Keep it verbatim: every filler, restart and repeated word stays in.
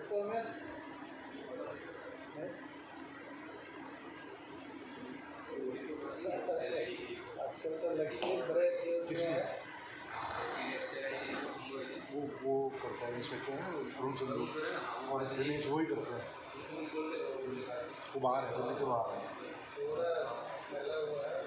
वो वो करता है इंस्पेक्टर है अरुण चंद्र और दिनेश वो ही करता है, वो बाहर है, दिल्ली से बाहर है।